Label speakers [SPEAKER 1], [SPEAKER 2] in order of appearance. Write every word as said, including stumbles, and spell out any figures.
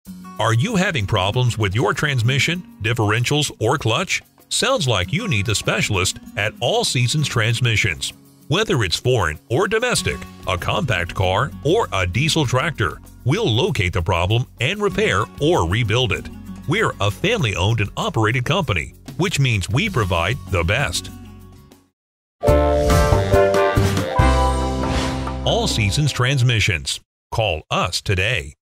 [SPEAKER 1] Are you having problems with your transmission, differentials, or clutch? Sounds like you need the specialist at All Seasons Transmissions. Whether it's foreign or domestic, a compact car, or a diesel tractor, we'll locate the problem and repair or rebuild it. We're a family-owned and operated company, which means we provide the best. All Seasons Transmissions. Call us today.